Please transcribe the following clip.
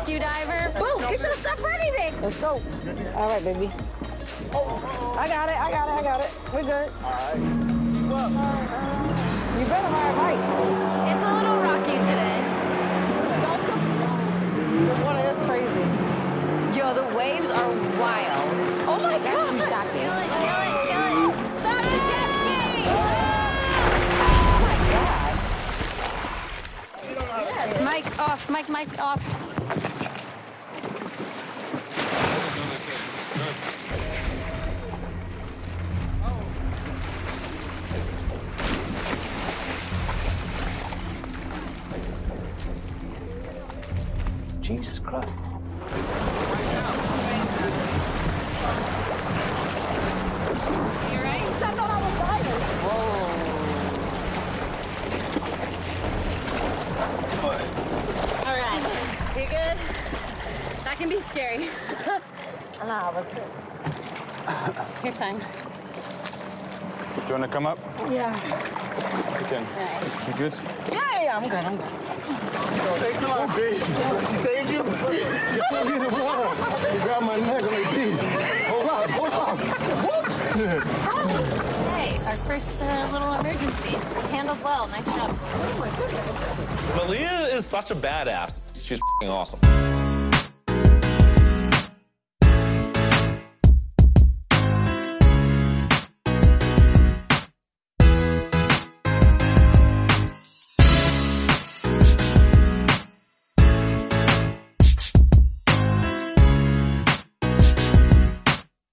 rescue diver. Boo, get your stuff ready then. Let's go. All right, baby. I got it. We're good. All right. You better ride right. It's a little rocky today. The water is crazy. Yo, the waves are wild. Oh my God. That's too shocking. Kill it. Stop the jet ski! Oh my gosh. Mic off, mic off. Jesus Christ. You right? I thought I was diving. All right. You good? That can be scary. Nah, but Your time. Do you want to come up? yeah. You can. You good? Yeah, I'm good. Thanks a lot, B. She saved you? You put me in the water. You grabbed my neck. I'm like, B, hold up. Whoops. Hey, our first little emergency. Handled well. Nice job. Malia is such a badass. She's f***ing awesome.